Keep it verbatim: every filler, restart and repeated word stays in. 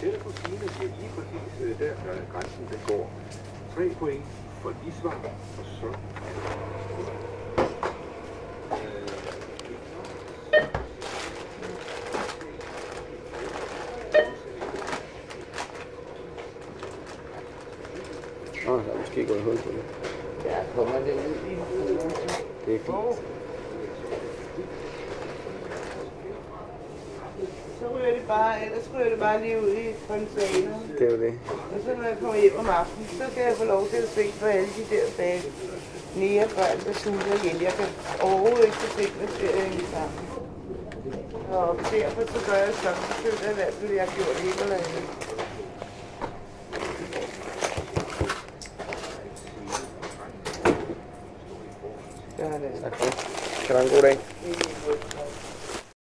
Tættere på Signe bliver lige præcis der, grænsen den går. Tre point for de svar, og så Nå, der er måske gået hul på det. Ja, kommer det ud i. Det er fint. Så ryger det bare, ellers ryger det bare lige ud i containeren. Det er jo det. Og så når jeg kommer hjem om aftenen, så kan jeg få lov til at se på alle de der bag nære børn, der sulter igen. Jeg kan overhovedet ikke få tingene til at hænge sammen. Og derfor så gør jeg sådan, så føler jeg i hvert fald, at jeg har gjort et eller andet. Tak for det. Kan du have en god dag?